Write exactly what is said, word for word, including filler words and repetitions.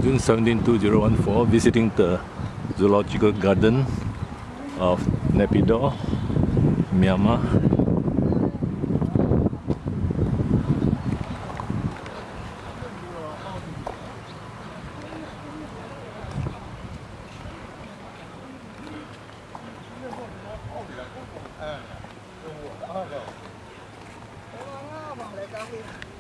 June seventeenth, two thousand fourteen, visiting the Zoological Garden of Naypyidaw, Myanmar. Ờ.